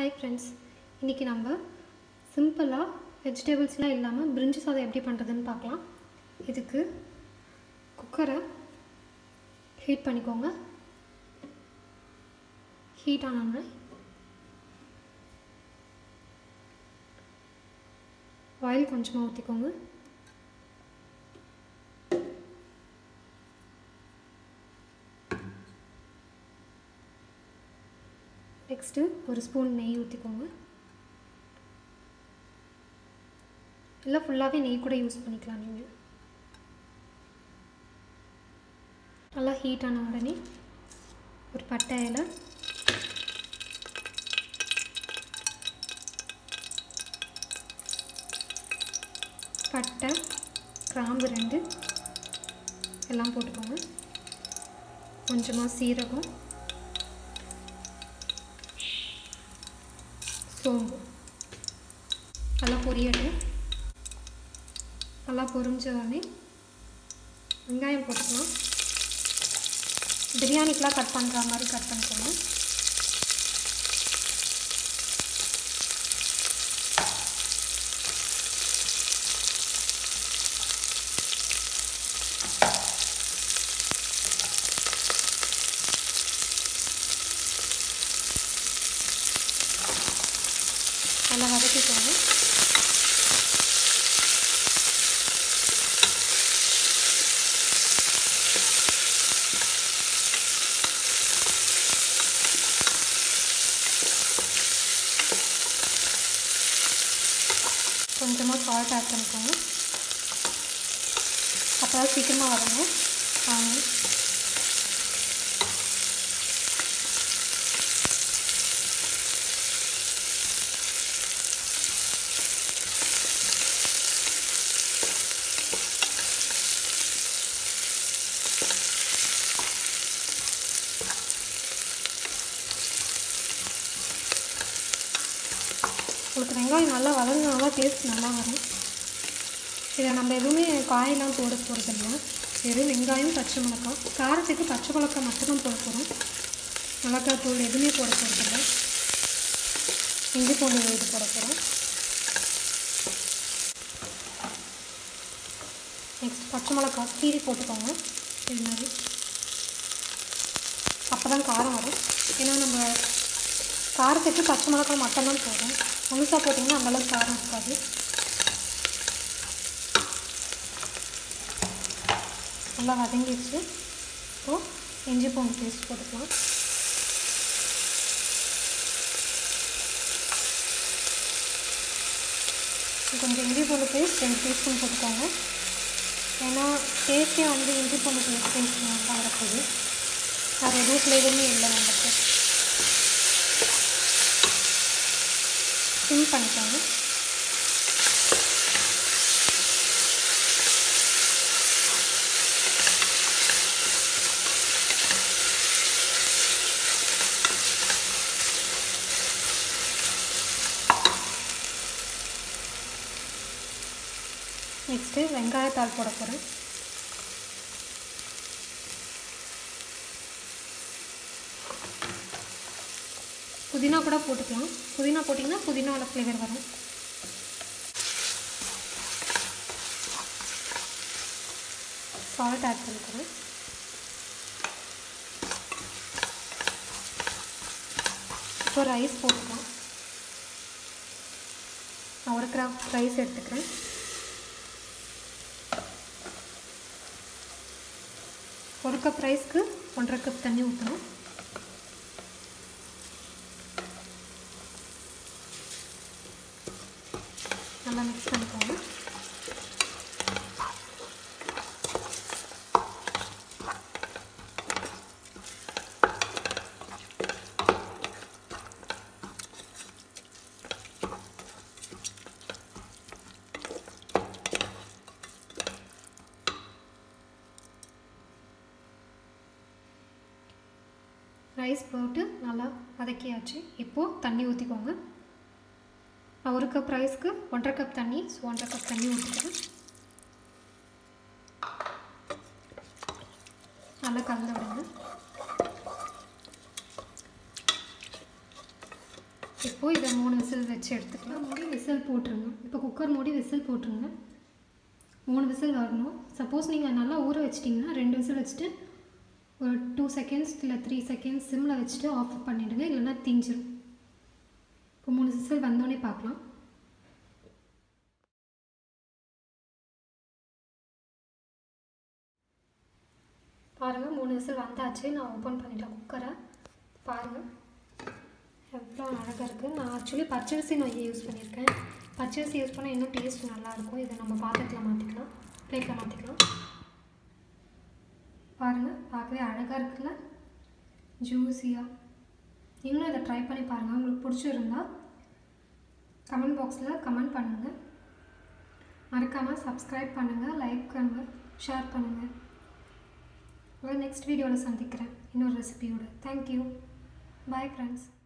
Hi friends, இன்னைக்கு நம்ம சிம்பிளா வெஜிடபிள்ஸ்லாம் இல்லாம பிரிஞ்சி சாதம் எப்படி பண்றதுன்னு பார்க்கலாம். இதுக்கு குக்கரை ஹீட் பண்ணிக்கோங்க. ஹீட் ஆனவுடனே ஆயில் கொஞ்சமா ஊத்திக்கோங்க. நெக்ஸ்ட் ஒரு ஸ்பூன் நெய் ஊத்திக்கோங்க. இல்ல ஃபுல்லாவே நெய் கூட யூஸ் பண்ணிக்கலாம் நீங்க. நல்லா ஹீட் ஆன உடனே ஒரு பட்டை இலை, பட்டை, கிராம்பு 2 எல்லாம் போட்டுக்கோங்க. கொஞ்சமா சீரகம், சோம்பு நல்லா பொரியட்டும். நல்லா பொரிஞ்ச உடனே வெங்காயம் போட்டுக்கலாம். பிரியாணிக்கெலாம் கட் பண்ணுற மாதிரி கட் பண்ணிக்கோங்க. நல்லா வதக்கிக்கோங்க. கொஞ்சமாக சால்ட் ஆட் பண்ணிக்கோங்க. அப்போ தான் சீக்கிரமாக வதங்கும். உங்களுக்கு வெங்காயம் நல்லா வதங்கினா டேஸ்ட் நல்லா வரும். இதை நம்ம எதுவுமே காயெல்லாம் போட போகிறதில்ல. வெறும் வெங்காயம், பச்சை மிளகாய், காரத்துக்கு பச்சை மிளகாய் மட்டும்தான் போட போகிறோம். மிளகாய் தூள் எதுவுமே போட போகிறதில்ல. இஞ்சி பூண்டு இது போட போகிறோம். நெக்ஸ்ட் பச்சை மிளகாய் கீரி போட்டுக்கோங்க. இது மாதிரி அப்போ தான் காரம் வரும். ஏன்னா நம்ம காரத்துக்கு பச்சை மிளகாய் மட்டும்தான் போடும். முழுசாக போட்டிங்கன்னா அந்தளவுக்கு காரம் இருக்காது. நல்லா வதங்கிடுச்சு. இப்போது இஞ்சி பூண்டு பேஸ்ட் போட்டுக்கலாம். கொஞ்சம் இஞ்சி பூண்டு பேஸ்ட் 2 டீஸ்பூன் போட்டுக்கோங்க. ஏன்னா டேஸ்ட்டே இஞ்சி பூண்டு பேஸ்ட் நல்லா வரப்போகுது. வேறு எதுவும் ஃப்ளேவருமே இல்லை. நமக்கு சிம் பண்ணிக்கோங்க. நெக்ஸ்ட்டு வெங்காயத்தாள் போட போகிறேன். புதினா கூட போட்டுக்கலாம். புதினா போட்டிங்கன்னா புதினாவோட ஃப்ளேவர் வரும். சால்ட் ஆட் பண்ணிக்கிறேன். இப்போ ரைஸ் போட்டுக்கலாம். நான் 1 கப் ரைஸ் எடுத்துக்கிறேன். ஒரு கப் ரைஸ்க்கு 1.5 கப் தண்ணி ஊற்றணும். நல்லா மிக்ஸ் பண்ணிக்கோங்க. ரைஸ் போட்டு நல்லா வதக்கியாச்சு. இப்போது தண்ணி ஊற்றிக்கோங்க. நான் 1 கப் ரைஸ்க்கு 1.5 கப் தண்ணி, 1.5 கப் தண்ணி ஊற்றிக்கிறேன். நல்லா கலந்து விடுங்க. இப்போது இதை 3 விசில் வச்சு எடுத்துக்கலாம். மூடி விசில் போட்டுருங்க. இப்போ குக்கர் மூடி விசில் போட்டுருங்க. 3 விசில் வரணும். சப்போஸ் நீங்கள் நல்லா ஊற வச்சிட்டிங்கன்னா 2 விசில் வச்சுட்டு ஒரு 2 செகண்ட்ஸ் இல்லை 3 செகண்ட்ஸ் சிம்மில் வச்சுட்டு ஆஃப் பண்ணிவிடுங்க, இல்லைன்னா தீஞ்சிடும். இப்போ 3 விசில் வந்தோடனே பார்க்கலாம். பாருங்கள் 3 விசில் வந்தாச்சு. நான் ஓப்பன் பண்ணிட்டேன் குக்கரை. பாருங்கள் எவ்வளோ அழகாக இருக்குது. நான் ஆக்சுவலி பச்சரிசி நொய்யை யூஸ் பண்ணியிருக்கேன். பச்சரிசி யூஸ் பண்ணால் இன்னும் டேஸ்ட் நல்லாயிருக்கும். இதை நம்ம பாத்திரத்தில் மாற்றிக்கலாம், பிளேட்டில் மாற்றிக்கலாம். பாருங்கள் பார்க்கவே அழகாக இருக்குல்ல, ஜூஸியாக. நீங்களும் இதை ட்ரை பண்ணி பாருங்கள். உங்களுக்கு பிடிச்சிருந்தா கமெண்ட் பாக்ஸில் கமெண்ட் பண்ணுங்கள். மறக்காமல் சப்ஸ்கிரைப் பண்ணுங்கள், லைக் பண்ணுங்கள், ஷேர் பண்ணுங்கள். நெக்ஸ்ட் வீடியோவில் சந்திக்கிறேன் இன்னொரு ரெசிபியோடு. தேங்க்யூ. Bye friends.